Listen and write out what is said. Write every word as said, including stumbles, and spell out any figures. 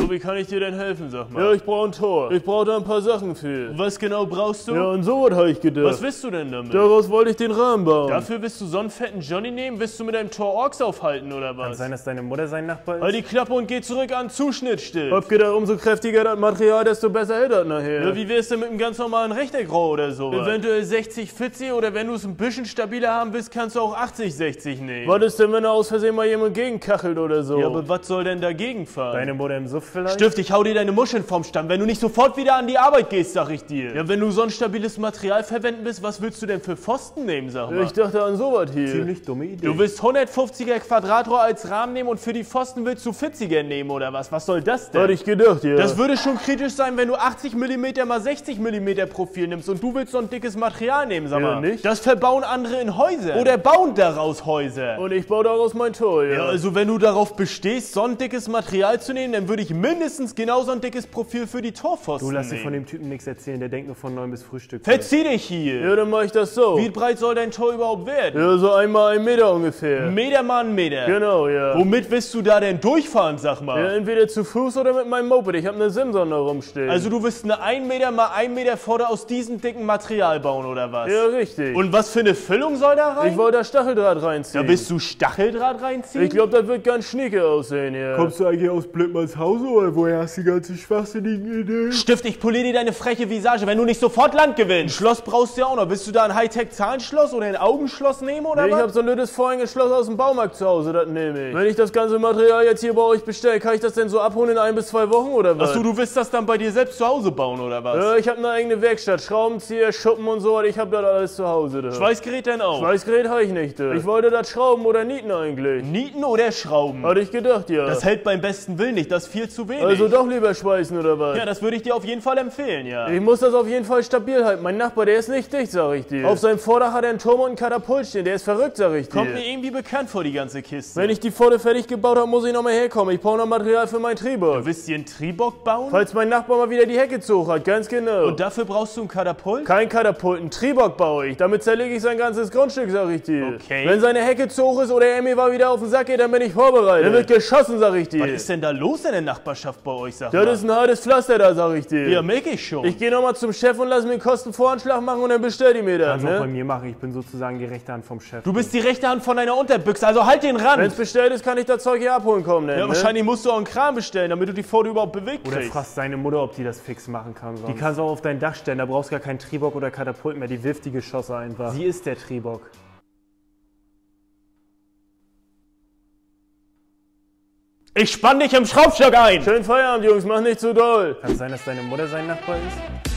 So, wie kann ich dir denn helfen, sag mal? Ja, ich brauche ein Tor. Ich brauche da ein paar Sachen für. Was genau brauchst du? Ja, und so was habe ich gedacht. Was willst du denn damit? Daraus wollte ich den Rahmen bauen. Dafür willst du so einen fetten Johnny nehmen? Willst du mit deinem Tor Orks aufhalten, oder was? Kann sein, dass deine Mutter sein Nachbar ist? Halt die Klappe und geh zurück an Zuschnittstift. Hab gedacht, umso kräftiger das Material, desto besser hält das nachher. Ja, wie wär's denn mit einem ganz normalen Rechteckrohr oder so? Eventuell sechzig vierzig oder wenn du es ein bisschen stabiler haben willst, kannst du auch achtzig sechzig nehmen. Was ist denn, wenn da aus Versehen mal jemand gegenkachelt oder so? Ja, aber was soll denn dagegen fahren? Deine Mutter im Suff vielleicht? Stift, ich hau dir deine Muscheln vom Stamm, wenn du nicht sofort wieder an die Arbeit gehst, sag ich dir. Ja, wenn du so ein stabiles Material verwenden willst, was willst du denn für Pfosten nehmen, sag mal? Ich dachte an sowas hier. Ziemlich dumme Idee. Du willst hundertfünfziger Quadratrohr als Rahmen nehmen und für die Pfosten willst du vierziger nehmen oder was? Was soll das denn? Hatte ich gedacht, ja. Das würde schon kritisch sein, wenn du achtzig Millimeter mal sechzig Millimeter Profil nimmst und du willst so ein dickes Material nehmen, sag mal. Ja, nicht? Das verbauen andere in Häuser. Oder bauen daraus Häuser. Und ich baue daraus mein Tor, ja. Ja, also wenn du darauf bestehst, so ein dickes Material zu nehmen, dann würde ich mindestens genau so ein dickes Profil für die Torpfosten Du lass dir nehmen. von dem Typen nichts erzählen, der denkt nur von neun bis Frühstück. Verzieh dich hier! Ja, dann mach ich das so. Wie breit soll dein Tor überhaupt werden? Ja, so einmal ein Meter ungefähr. Ein Meter mal ein Meter? Genau, ja. Womit willst du da denn durchfahren, sag mal? Ja, entweder zu Fuß oder mit meinem Moped. Ich hab eine Simson da rumstehen. Also du willst eine ein Meter mal ein Meter Vorder aus diesem dicken Material bauen, oder was? Ja, richtig. Und was für eine Füllung soll da rein? Ich wollte da Stacheldraht reinziehen. Ja, willst du Stacheldraht reinziehen? Ich glaube, das wird ganz schnieke aussehen, ja. Kommst du eigentlich aus Blödmannshausen oder woher hast du die ganze schwachsinnigen Ideen? Stift, ich poliere dir deine freche Visage, wenn du nicht sofort Land gewinnst. Ein Schloss brauchst du ja auch noch. Willst du da ein Hightech-Zahlenschloss oder ein Augenschloss nehmen, oder nee, was? Ich hab so ein blödes Vorhängeschloss aus dem Baumarkt zu Hause, das nehme ich. Wenn ich das ganze Material jetzt hier bei euch bestelle, kann ich das denn so abholen in ein bis zwei Wochen, oder was? Achso, du willst das dann bei dir selbst zu Hause bauen, oder was? Ja, ich hab eine eigene Werkstatt, Schraubenzieher, Schuppen und so, ich hab das alles zu Hause. Da. Schweißgerät denn auch? Schweißgerät habe ich nicht. Da. Ich wollte das Schrauben oder Nieten eigentlich. Nieten oder Schrauben? Hatte ich gedacht, ja. Das hält beim besten Willen nicht, das ist viel zu wenig. Also doch lieber schweißen, oder was? Ja, das würde ich dir auf jeden Fall empfehlen, ja. Ich muss das auf jeden Fall stabil halten. Mein Nachbar, der ist nicht dicht, sag ich dir. Auf seinem Vordach hat er einen Turm und einen Katapult stehen, der ist verrückt, sag ich dir. Kommt mir irgendwie bekannt vor, die ganze Kiste. Wenn ich die Pforte fertig gebaut habe, muss ich noch mal herkommen. Ich brauche noch Material für meinen Triebock. Du willst dir einen Triebock bauen? Falls mein Nachbar mal wieder die Hecke zu hoch hat, ganz genau. Und dafür brauchst du einen Katapult? Kein Katapult, einen Triebock baue ich. Damit zerlege ich sein ganzes Grundstück, sag ich dir. Okay. Wenn seine Hecke zu hoch ist oder er mir mal wieder auf den Sack geht, dann bin ich vorbereitet. Dann wird geschossen, sag ich dir. Was ist denn da los in der Nachbarschaft bei euch, sag mal? Das ist ein hartes Pflaster da, sag ich dir. Ja, merk ich schon. Ich gehe noch mal zum Chef und lass mir einen Kostenvoranschlag machen und dann bestell die mir dann. Kannst ne? auch bei mir machen, ich bin sozusagen die rechte Hand vom Chef. Du bist die rechte Hand von deiner Unterbüchse, also halt den ran. Wenn's bestellt ist, kann ich das Zeug hier abholen kommen, denn, Ja, ne? Wahrscheinlich musst du auch einen Kran bestellen, damit du die Pforte überhaupt bewegt kriegst. Oder fragst deine Mutter, ob die das fix machen kann sonst. Die kannst du auch auf dein Dach stellen, da brauchst du gar keinen Triebock oder Katapult mehr, die wirft die Geschosse einfach. Sie ist der Triebock. Ich spann dich im Schraubstock ein! Schönen Feierabend, Jungs, mach nicht zu doll! Kann es sein, dass deine Mutter sein Nachbar ist?